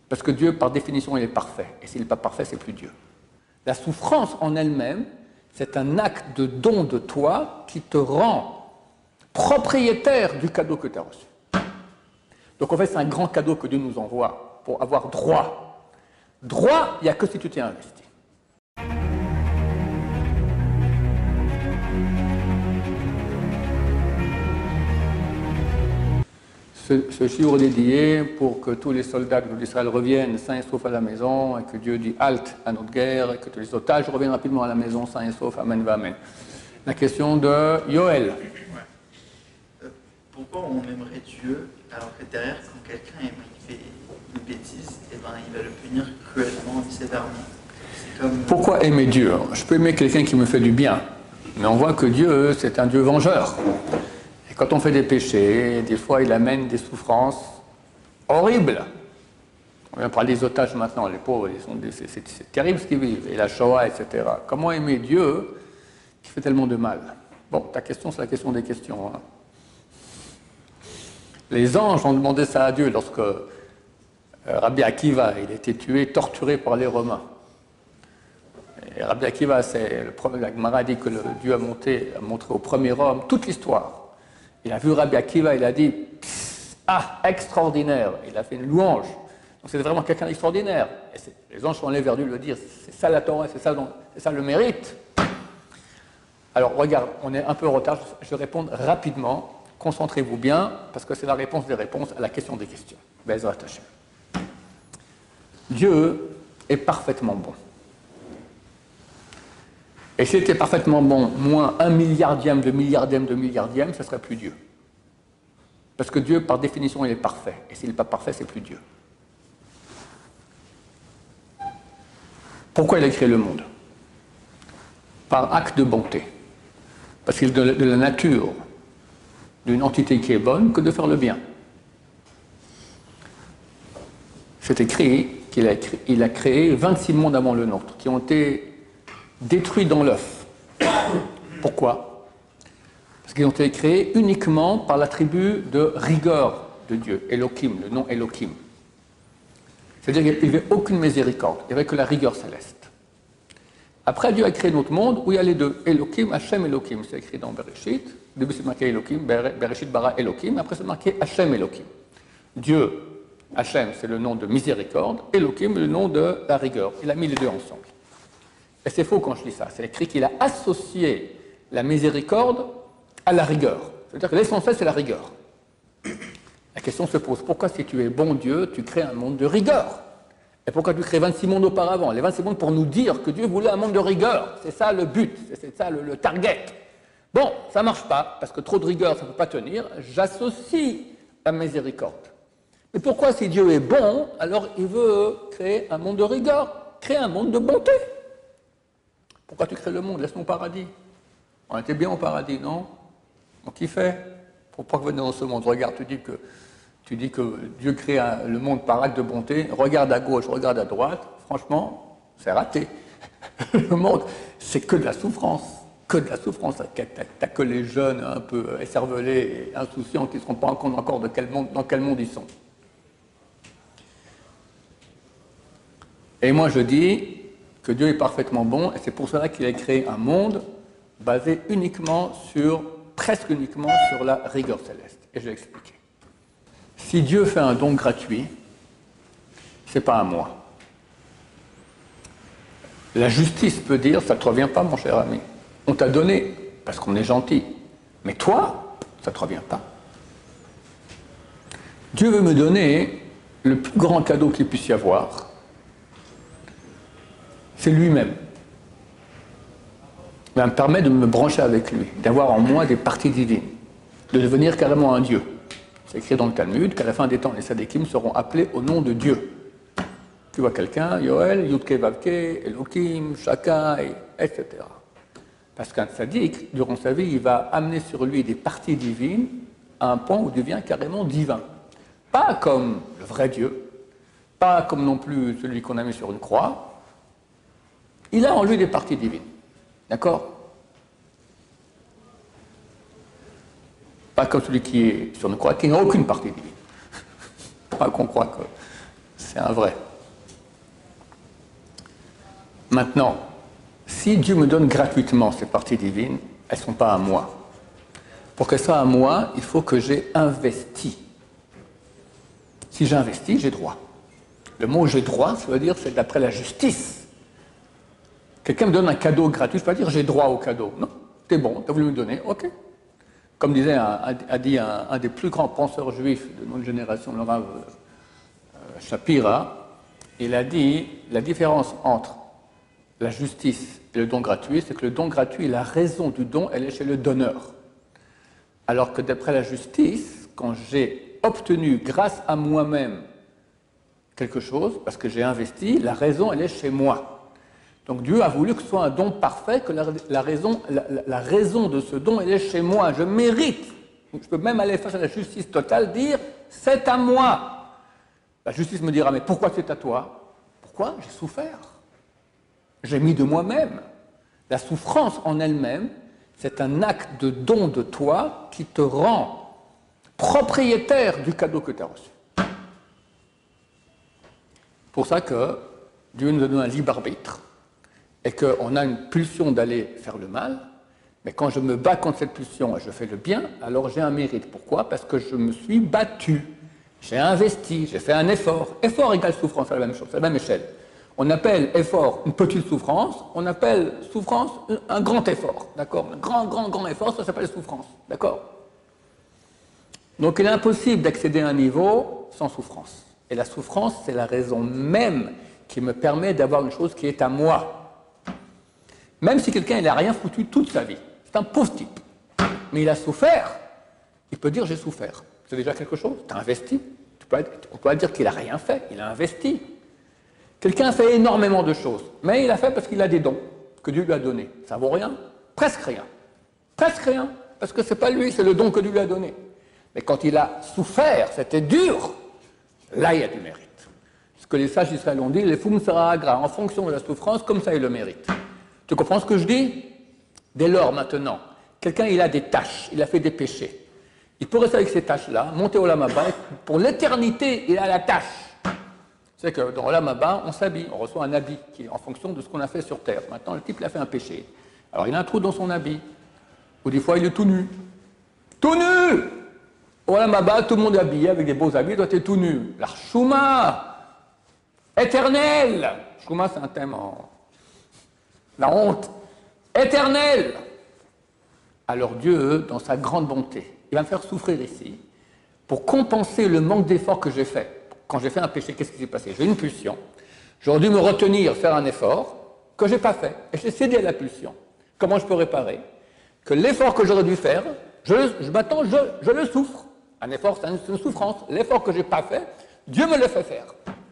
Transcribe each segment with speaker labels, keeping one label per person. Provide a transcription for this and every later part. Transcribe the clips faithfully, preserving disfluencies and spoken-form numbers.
Speaker 1: Parce que Dieu, par définition, il est parfait. Et s'il n'est pas parfait, c'est plus Dieu. La souffrance en elle-même, c'est un acte de don de toi qui te rend propriétaire du cadeau que tu as reçu. Donc en fait, c'est un grand cadeau que Dieu nous envoie pour avoir droit. Droit, il n'y a que si tu t'es investi. Ce, ce jour dédié pour que tous les soldats d'Israël reviennent sains et saufs à la maison et que Dieu dit halte à notre guerre et que tous les otages reviennent rapidement à la maison sains et saufs. Amen, va, amen. La question de Yoël.
Speaker 2: Ouais. Euh, pourquoi on aimerait Dieu alors que derrière, quand quelqu'un fait une bêtise, eh ben, il va le punir cruellement et sévèrement. Comme...
Speaker 1: Pourquoi aimer Dieu? Je peux aimer quelqu'un qui me fait du bien, mais on voit que Dieu, c'est un Dieu vengeur. Et quand on fait des péchés, des fois, il amène des souffrances horribles. On vient parler des otages maintenant, les pauvres, c'est terrible ce qu'ils vivent, et la Shoah, et cetera. Comment aimer Dieu qui fait tellement de mal? Bon, ta question, c'est la question des questions. Hein. Les anges ont demandé ça à Dieu lorsque euh, Rabbi Akiva, il a été tué, torturé par les Romains. Et Rabbi Akiva, c'est le premier, la Gemara dit que le, Dieu a, monté, a montré au premier homme toute l'histoire. Il a vu Rabbi Akiva, il a dit « Ah, extraordinaire !» Il a fait une louange. Donc c'était vraiment quelqu'un d'extraordinaire. Et les anges sont allés vers lui le dire « C'est ça la Torah, c'est ça, ça le mérite !» Alors regarde, on est un peu en retard, je vais répondre rapidement. Concentrez-vous bien, parce que c'est la réponse des réponses à la question des questions. Bezrat Hashem. Dieu est parfaitement bon. Et s'il était parfaitement bon, moins un milliardième de milliardième de milliardième, ce ne serait plus Dieu. Parce que Dieu, par définition, il est parfait. Et s'il n'est pas parfait, c'est plus Dieu. Pourquoi il a créé le monde? Par acte de bonté. Parce qu'il est de la nature d'une entité qui est bonne que de faire le bien. C'est écrit qu'il a, il a créé vingt-six mondes avant le nôtre, qui ont été détruits dans l'œuf. Pourquoi? Parce qu'ils ont été créés uniquement par l'attribut de rigueur de Dieu, Elohim, le nom Elohim. C'est-à-dire qu'il n'y avait aucune miséricorde, il n'y avait que la rigueur céleste. Après, Dieu a créé notre monde où il y a les deux, Elohim, Hachem, Elohim. C'est écrit dans Bereshit. Au début, c'est marqué Elohim, Bereshit bara Elohim. Après, c'est marqué Hachem, Elohim. Dieu, Hachem, c'est le nom de miséricorde. Elohim, le nom de la rigueur. Il a mis les deux ensemble. Et c'est faux quand je dis ça. C'est écrit qu'il a associé la miséricorde à la rigueur. C'est-à-dire que l'essentiel, c'est la rigueur. La question se pose, pourquoi si tu es bon Dieu, tu crées un monde de rigueur? Et pourquoi tu crées vingt-six mondes auparavant? Les vingt-six mondes pour nous dire que Dieu voulait un monde de rigueur. C'est ça le but, c'est ça le, le target. Bon, ça ne marche pas, parce que trop de rigueur, ça ne peut pas tenir. J'associe la miséricorde. Mais pourquoi si Dieu est bon, alors il veut créer un monde de rigueur, créer un monde de bonté? Pourquoi tu crées le monde? Laisse-nous au paradis. On était bien au paradis, non? On kiffait. Pourquoi venir dans ce monde? Regarde, tu dis que... Tu dis que Dieu crée un, le monde par acte de bonté, regarde à gauche, regarde à droite, franchement, c'est raté. Le monde, c'est que de la souffrance, que de la souffrance. T'as que les jeunes un peu écervelés et insouciants qui ne se rendent pas compte encore de quel monde, dans quel monde ils sont. Et moi je dis que Dieu est parfaitement bon, et c'est pour cela qu'il a créé un monde basé uniquement sur, presque uniquement sur la rigueur céleste. Et je vais expliquer. Si Dieu fait un don gratuit, ce n'est pas à moi. La justice peut dire, ça ne te revient pas, mon cher ami. On t'a donné, parce qu'on est gentil. Mais toi, ça ne te revient pas. Dieu veut me donner le plus grand cadeau qu'il puisse y avoir. C'est lui-même. Il me permet de me brancher avec lui, d'avoir en moi des parties divines, de devenir carrément un Dieu. C'est écrit dans le Talmud qu'à la fin des temps, les Sadikim seront appelés au nom de Dieu. Tu vois quelqu'un, Yoel, Yudke Vavke, Elohim, Shakai, et cetera. Parce qu'un Sadik, durant sa vie, il va amener sur lui des parties divines à un point où il devient carrément divin. Pas comme le vrai Dieu, pas comme non plus celui qu'on a mis sur une croix. Il a en lui des parties divines. D'accord ? Pas comme celui qui est sur une croix, qui n'a aucune partie divine. Pas qu'on croit que C'est un vrai. Maintenant, si Dieu me donne gratuitement ces parties divines, elles ne sont pas à moi. Pour qu'elles soient à moi, il faut que j'ai investi. Si j'investis, j'ai droit. Le mot « j'ai droit », ça veut dire c'est d'après la justice. Quelqu'un me donne un cadeau gratuit, je ne peux pas dire « j'ai droit au cadeau ». Non, t'es bon, t'as voulu me donner, ok. Comme disait, un, a dit un, un des plus grands penseurs juifs de notre génération, le Rav euh, Shapira, il a dit la différence entre la justice et le don gratuit, c'est que le don gratuit, la raison du don, elle est chez le donneur. Alors que d'après la justice, quand j'ai obtenu grâce à moi-même quelque chose, parce que j'ai investi, la raison, elle est chez moi. Donc Dieu a voulu que ce soit un don parfait, que la, la, raison, la, la raison de ce don, elle est chez moi. Je mérite. Donc, je peux même aller face à la justice totale, dire « c'est à moi ». La justice me dira « mais pourquoi c'est à toi ?» Pourquoi? J'ai souffert. J'ai mis de moi-même. La souffrance en elle-même, c'est un acte de don de toi qui te rend propriétaire du cadeau que tu as reçu. C'est pour ça que Dieu nous donne un libre arbitre et qu'on a une pulsion d'aller faire le mal, mais quand je me bats contre cette pulsion et je fais le bien, alors j'ai un mérite. Pourquoi? Parce que je me suis battu, j'ai investi, j'ai fait un effort. Effort égale souffrance, c'est la même chose, c'est la même échelle. On appelle effort une petite souffrance, on appelle souffrance un grand effort, d'accord? Un grand, grand, grand effort, ça s'appelle souffrance, d'accord? Donc il est impossible d'accéder à un niveau sans souffrance. Et la souffrance, c'est la raison même qui me permet d'avoir une chose qui est à moi. Même si quelqu'un n'a rien foutu toute sa vie, c'est un pauvre type, mais il a souffert, il peut dire j'ai souffert. C'est déjà quelque chose, tu as investi. Tu peux, on peut dire qu'il n'a rien fait, il a investi. Quelqu'un fait énormément de choses, mais il a fait parce qu'il a des dons que Dieu lui a donnés. Ça vaut rien, presque rien, presque rien, parce que ce n'est pas lui, c'est le don que Dieu lui a donné. Mais quand il a souffert, c'était dur, là il y a du mérite. Ce que les sages d'Israël ont dit, les fum sera agra, en fonction de la souffrance, comme ça il le mérite. Tu comprends ce que je dis? Dès lors, maintenant, quelqu'un il a des tâches, il a fait des péchés. Il peut rester avec ces tâches-là, monter au Olam Haba, pour l'éternité, il a la tâche. C'est que dans Olam Haba, on s'habille, on reçoit un habit qui est en fonction de ce qu'on a fait sur terre. Maintenant, le type il a fait un péché. Alors il a un trou dans son habit. Ou des fois, il est tout nu. Tout nu! Au Olam Haba, tout le monde est habillé avec des beaux habits, doit être tout nu. La chouma, éternelle. Chouma, c'est un thème en... La honte, éternelle. Alors Dieu, dans sa grande bonté, il va me faire souffrir ici pour compenser le manque d'effort que j'ai fait. Quand j'ai fait un péché, qu'est-ce qui s'est passé? J'ai eu une pulsion. J'aurais dû me retenir, faire un effort que je n'ai pas fait. Et j'ai cédé à la pulsion. Comment je peux réparer? Que l'effort que j'aurais dû faire, je, je, maintenant je, je le souffre. Un effort, c'est une, une souffrance. L'effort que je n'ai pas fait, Dieu me le fait faire.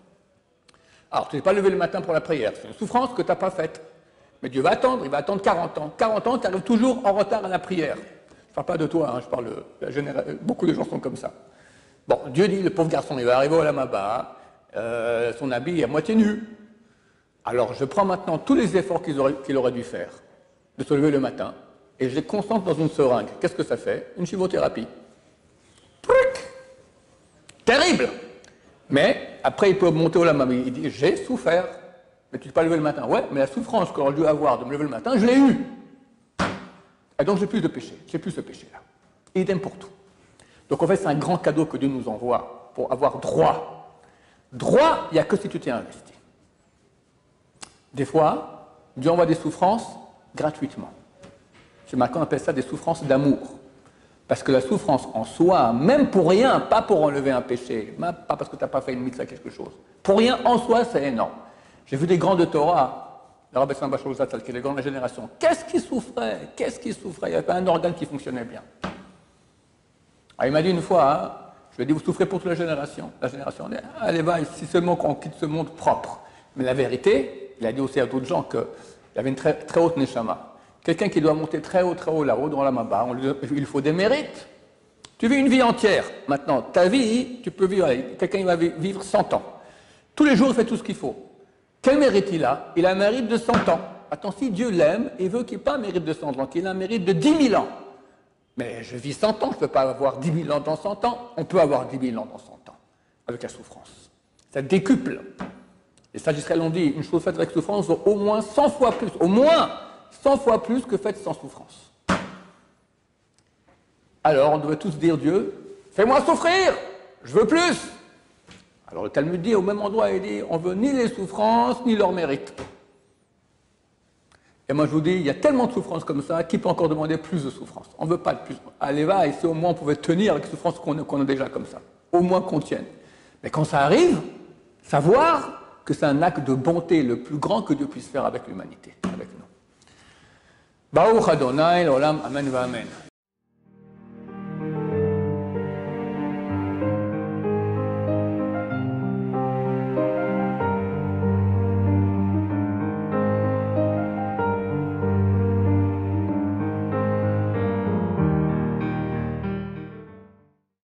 Speaker 1: Alors, tu n'es pas levé le matin pour la prière. C'est une souffrance que tu n'as pas faite. Mais Dieu va attendre, il va attendre quarante ans. quarante ans, tu arrives toujours en retard à la prière. Je ne parle pas de toi, hein, je parle de la génération. Beaucoup de gens sont comme ça. Bon, Dieu dit, le pauvre garçon, il va arriver au Olam Haba, euh, son habit est à moitié nu. Alors, je prends maintenant tous les efforts qu'il aurait, qu'il aurait dû faire, de se lever le matin, et je les concentre dans une seringue. Qu'est-ce que ça fait? Une chivothérapie. Truc! Terrible! Mais, après, il peut monter au Olam Haba, il dit, j'ai souffert. Mais tu ne t'es pas levé le matin. Ouais, mais la souffrance que j'aurais dû avoir de me lever le matin, je l'ai eue. Et donc, j'ai plus de péché. J'ai plus ce péché-là. Idem pour tout. Donc en fait, c'est un grand cadeau que Dieu nous envoie pour avoir droit. Droit, il n'y a que si tu t'es investi. Des fois, Dieu envoie des souffrances gratuitement. Chez Macan, on appelle ça des souffrances d'amour. Parce que la souffrance en soi, même pour rien, pas pour enlever un péché, pas parce que tu n'as pas fait une mitzvah quelque chose, pour rien en soi, c'est énorme. J'ai vu des grands de Torah, le Rabbi Sambach Zatzal, qui est les grands de la génération. Qu'est-ce qui souffrait? Qu'est-ce qui souffrait? Il n'y avait pas un organe qui fonctionnait bien. Alors, il m'a dit une fois, hein, je lui ai dit, vous souffrez pour toute la génération. La génération, dit, allez, va, si seulement qu'on quitte ce monde propre. Mais la vérité, il a dit aussi à d'autres gens qu'il avait une très, très haute neshama. Quelqu'un qui doit monter très haut, très haut là-haut, dans la Maba, il faut des mérites. Tu vis une vie entière. Maintenant, ta vie, tu peux vivre, quelqu'un il va vivre cent ans. Tous les jours, il fait tout ce qu'il faut. Quel mérite il a? Il a un mérite de cent ans. Attends, si Dieu l'aime, il veut qu'il n'ait pas un mérite de cent ans, qu'il ait un mérite de dix mille ans. Mais je vis cent ans, je ne peux pas avoir dix mille ans dans cent ans. On peut avoir dix mille ans dans cent ans, avec la souffrance. Ça décuple. Les sages d'Israël ont dit, une chose faite avec souffrance vaut au moins cent fois plus, au moins cent fois plus que faite sans souffrance. Alors on devrait tous dire Dieu, fais-moi souffrir, je veux plus. Alors le Talmud dit au même endroit, il dit, on veut ni les souffrances, ni leur mérite. Et moi je vous dis, il y a tellement de souffrances comme ça, qui peut encore demander plus de souffrances? On ne veut pas de plus. Allez va, et si au moins on pouvait tenir avec les souffrances qu'on a, qu'on a déjà comme ça. Au moins qu'on tienne. Mais quand ça arrive, savoir que c'est un acte de bonté le plus grand que Dieu puisse faire avec l'humanité, avec nous. Baruch Adonai, l'olam, amen va amen.